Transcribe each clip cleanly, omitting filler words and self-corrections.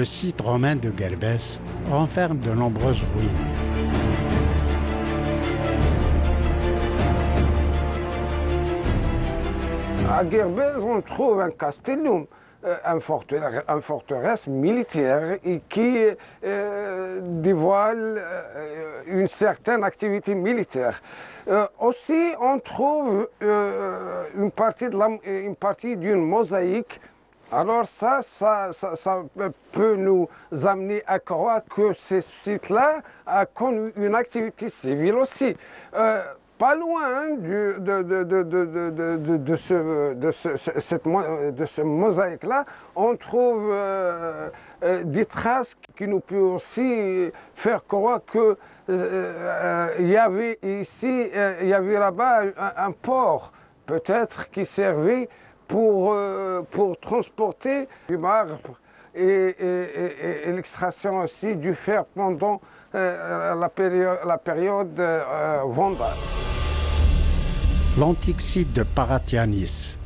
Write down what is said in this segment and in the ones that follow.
Le site romain de Guerbès renferme de nombreuses ruines. À Guerbès, on trouve un castellum, une forteresse militaire et qui dévoile une certaine activité militaire. Aussi, on trouve une partie d'une mosaïque. Alors ça peut nous amener à croire que ce site-là a connu une activité civile aussi. Pas loin de ce mosaïque-là, on trouve des traces qui nous peuvent aussi faire croire que il y avait ici, il y avait là-bas un port, peut-être qui servait pour transporter du marbre et l'extraction aussi du fer pendant la période vandale. L'antique site de Paratianis.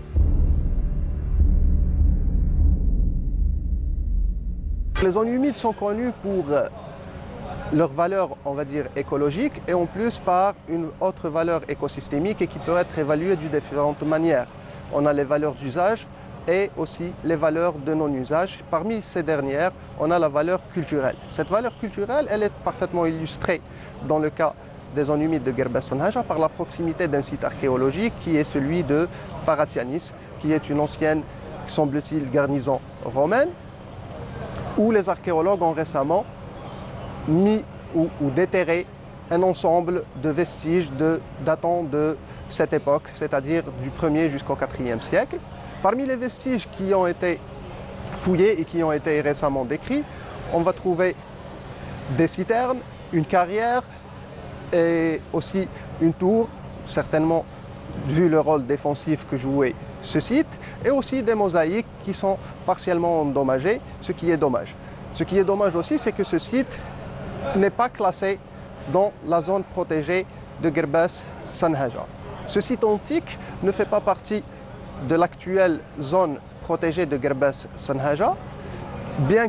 Les zones humides sont connues pour leur valeur, on va dire, écologique et en plus par une autre valeur écosystémique et qui peut être évaluée de différentes manières. On a les valeurs d'usage et aussi les valeurs de non-usage. Parmi ces dernières, on a la valeur culturelle. Cette valeur culturelle, elle est parfaitement illustrée dans le cas des zones humides de Guerbès-Sanhaja par la proximité d'un site archéologique qui est celui de Paratianis, qui est une ancienne, semble-t-il, garnison romaine, où les archéologues ont récemment mis ou déterré un ensemble de vestiges datant de cette époque, c'est-à-dire du 1er jusqu'au 4e siècle. Parmi les vestiges qui ont été fouillés et qui ont été récemment décrits, on va trouver des citernes, une carrière et aussi une tour, certainement vu le rôle défensif que jouait ce site, et aussi des mosaïques qui sont partiellement endommagées, ce qui est dommage. Ce qui est dommage aussi, c'est que ce site n'est pas classé dans la zone protégée de Guerbès-Sanhaja. Ce site antique ne fait pas partie de l'actuelle zone protégée de Guerbès-Sanhaja, bien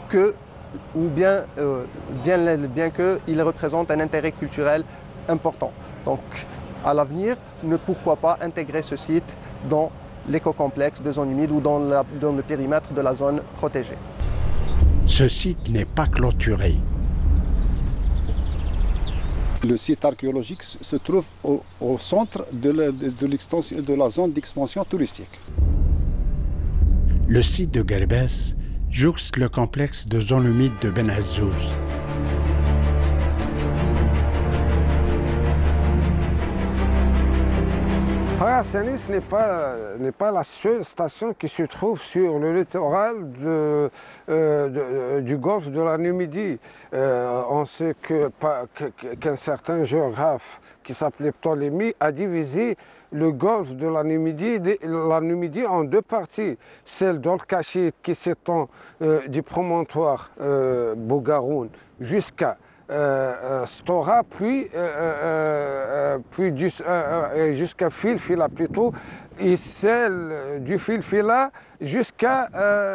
qu'il représente un intérêt culturel important. Donc, à l'avenir, pourquoi pas intégrer ce site dans l'écocomplexe de zone humide ou dans le périmètre de la zone protégée. Ce site n'est pas clôturé. Le site archéologique se trouve au centre de la zone d'expansion touristique. Le site de Guerbès jouxte le complexe de zone humide de Ben Azzouz. Paratianis n'est pas la seule station qui se trouve sur le littoral du golfe de la Numidie. On sait qu'un certain géographe qui s'appelait Ptolémée a divisé le golfe de la Numidie en deux parties. Celle d'Ol-Kachit qui s'étend du promontoire Bougaroun jusqu'à Stora, puis jusqu'à Filfila plutôt, et celle du Filfila jusqu'à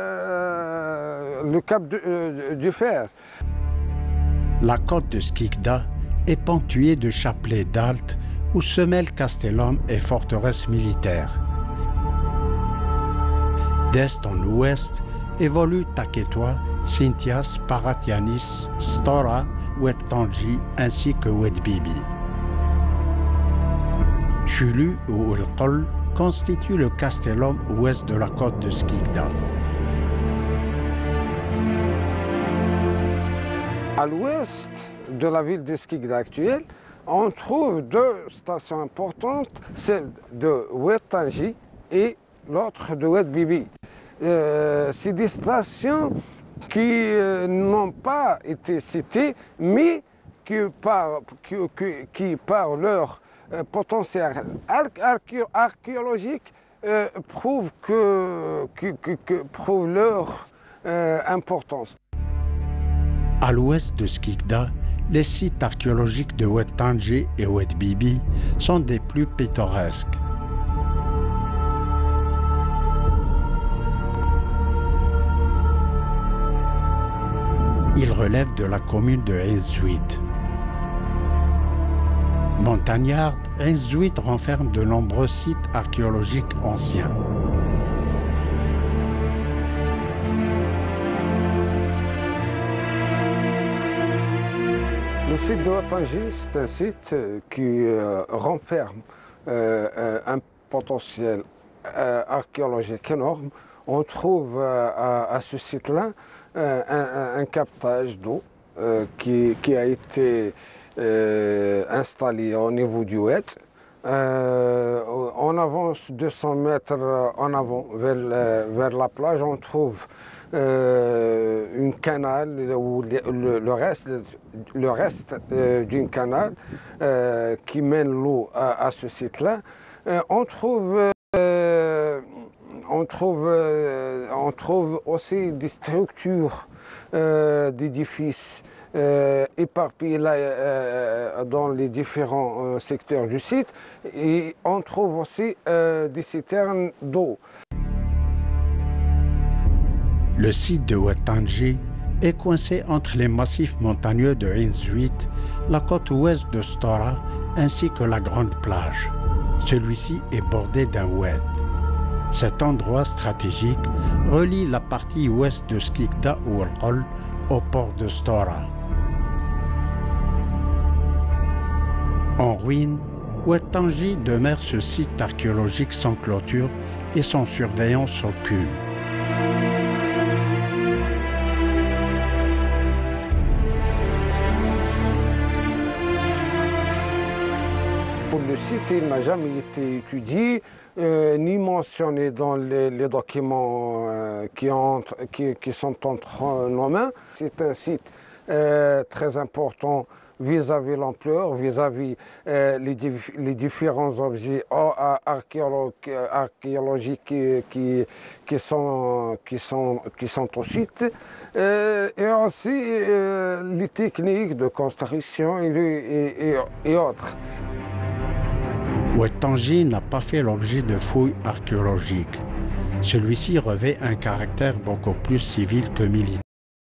le cap du Fer. La côte de Skikda est ponctuée de chapelets d'altes où se mêlent castellum et forteresses militaires. D'est en ouest évoluent Taketoa, Sintias, Paratianis, Stora, Oued-Tanji ainsi que Oued-Bibi. Chulu ou Ulqol constitue le castellum ouest de la côte de Skikda. À l'ouest de la ville de Skikda actuelle, on trouve deux stations importantes, celle de Oued-Tanji et l'autre de Oued-Bibi. C'est des stations qui n'ont pas été citées, mais qui par leur potentiel archéologique prouvent leur importance. À l'ouest de Skikda, les sites archéologiques de Oued-Tanji et Oued-Bibi sont des plus pittoresques. Il relève de la commune de Ain Zuid. Montagnard, Ain Zuid renferme de nombreux sites archéologiques anciens. Le site de Watangi, c'est un site qui renferme un potentiel archéologique énorme. On trouve à ce site-là un captage d'eau qui a été installé au niveau du Oued. On avance 200 mètres en avant vers la plage, on trouve une canal ou le reste d'une canal qui mène l'eau à ce site-là. On trouve aussi des structures d'édifices éparpillés là, dans les différents secteurs du site, et on trouve aussi des citernes d'eau. Le site de Watangi est coincé entre les massifs montagneux de Ain Zuid, la côte ouest de Stora ainsi que la grande plage. Celui-ci est bordé d'un oued. Cet endroit stratégique relie la partie ouest de Skikda ou Al-Qol au port de Stora. En ruine, Watangi demeure ce site archéologique sans clôture et sans surveillance aucune. Le site il n'a jamais été étudié, ni mentionné dans les documents qui sont entre nos mains. C'est un site très important vis-à-vis l'ampleur, vis-à-vis les différents objets archéologiques qui sont au site, et aussi les techniques de construction et autres. Watangi n'a pas fait l'objet de fouilles archéologiques. Celui-ci revêt un caractère beaucoup plus civil que militaire.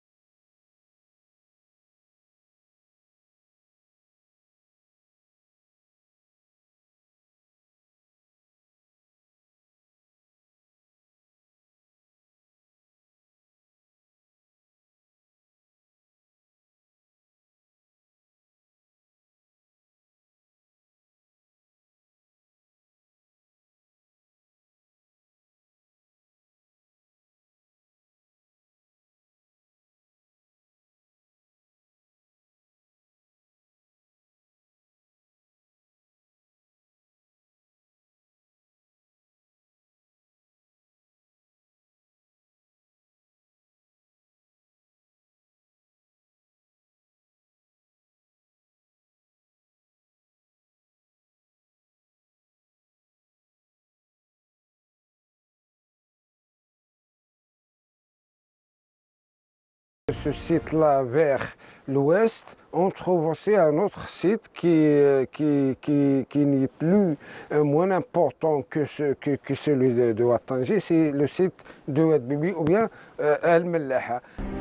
Ce site-là vers l'ouest, on trouve aussi un autre site qui n'est plus moins important que celui de Watangi, c'est le site de Oued Bibi ou bien El Mellaha.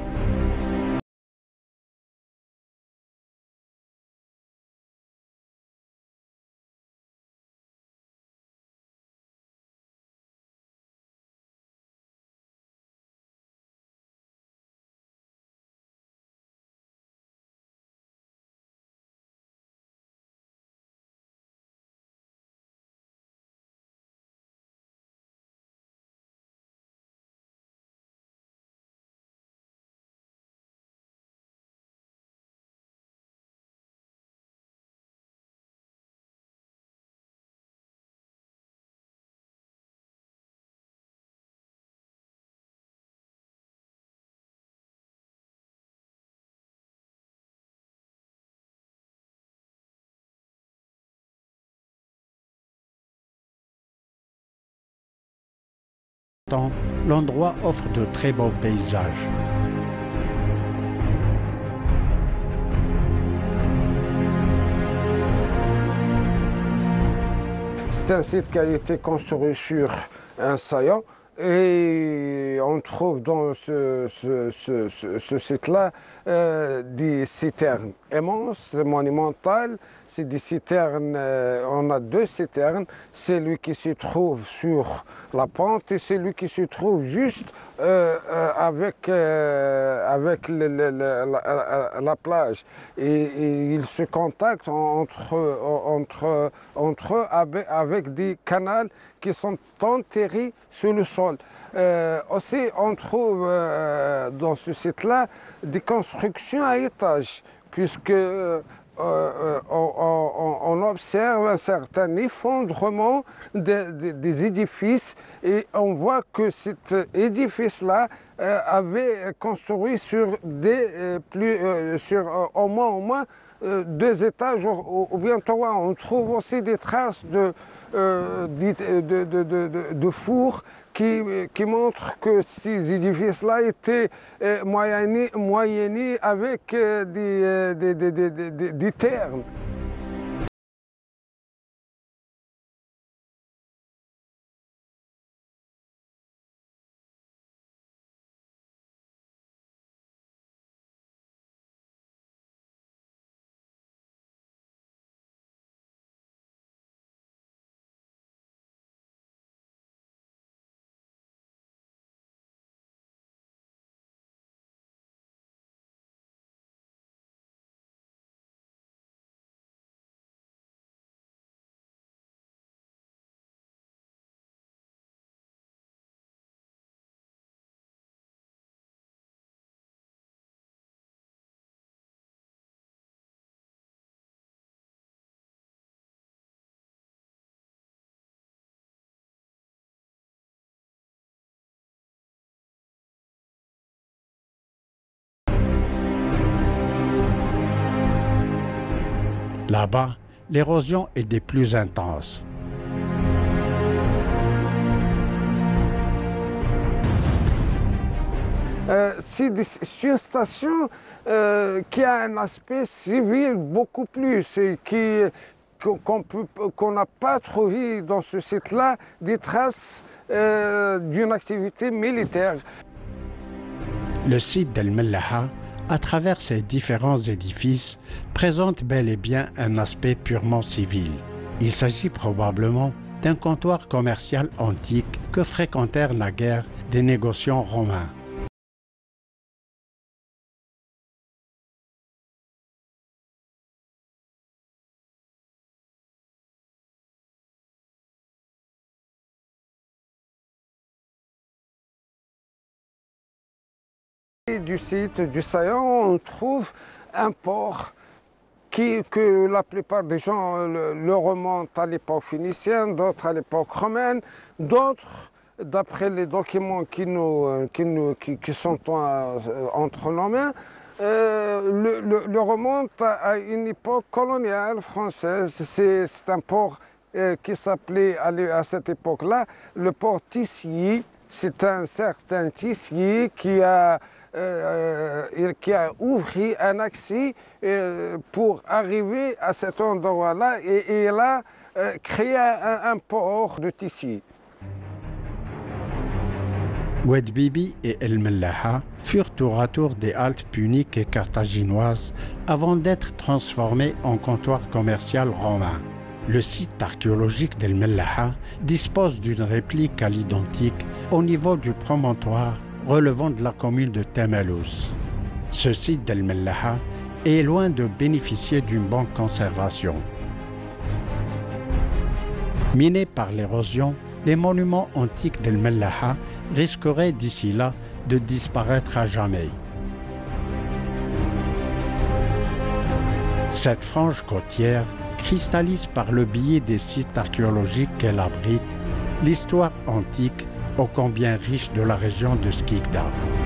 L'endroit offre de très beaux paysages. C'est un site qui a été construit sur un saillant et on trouve dans ce site-là des citernes immenses, monumentales. C'est des citernes, on a deux citernes, celui qui se trouve sur la pente et celui qui se trouve juste avec la plage. Et ils se contactent entre eux avec des canaux qui sont enterrés sous le sol. Aussi, on trouve dans ce site-là des constructions à étages, puisque on observe un certain effondrement des édifices et on voit que cet édifice-là avait construit sur au moins deux étages ou bien trois. On trouve aussi des traces de fours qui montrent que ces édifices-là étaient moyennés avec des termes. Là-bas, l'érosion est des plus intenses. C'est une station qui a un aspect civil beaucoup plus et qu'on n'a pas trouvé dans ce site-là des traces d'une activité militaire. Le site d'El Mellaha, à travers ses différents édifices, présente bel et bien un aspect purement civil. Il s'agit probablement d'un comptoir commercial antique que fréquentèrent naguère des négociants romains. Du site du Saillant, on trouve un port que la plupart des gens le remontent à l'époque phénicienne, d'autres à l'époque romaine, d'autres, d'après les documents qui sont entre nos mains, le remontent à une époque coloniale française. C'est un port qui s'appelait à cette époque-là le port Tissier. C'est un certain Tissier qui a ouvert un accès pour arriver à cet endroit-là et il a créé un port de Tissier. Oued Bibi et El Mellaha furent tour à tour des haltes puniques et carthaginoises avant d'être transformés en comptoir commercial romain. Le site archéologique d'El Mellaha dispose d'une réplique à l'identique au niveau du promontoire relevant de la commune de Temelous. Ce site d'El Mellaha est loin de bénéficier d'une bonne conservation. Minés par l'érosion, les monuments antiques d'El Mellaha risqueraient d'ici là de disparaître à jamais. Cette frange côtière cristallise par le biais des sites archéologiques qu'elle abrite l'histoire antique ô combien riche de la région de Skikda.